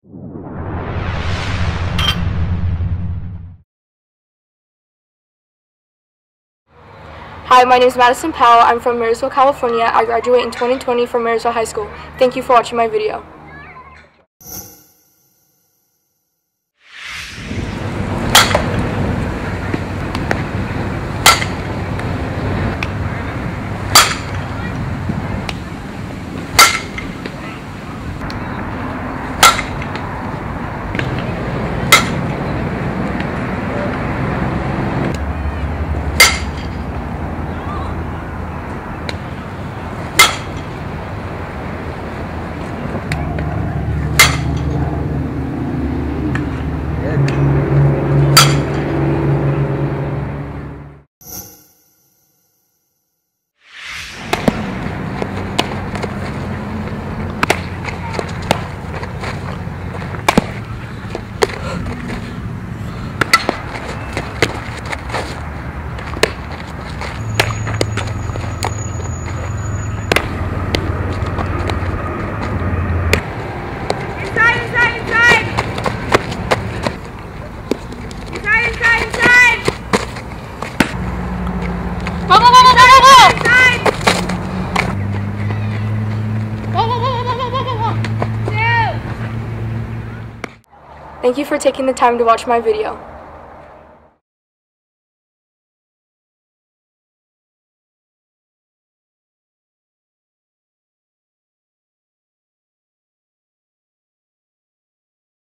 Hi, my name is Madison Powell. I'm from Marysville, California. I graduate in 2020 from Marysville High School. Thank you for watching my video. Thank you for taking the time to watch my video.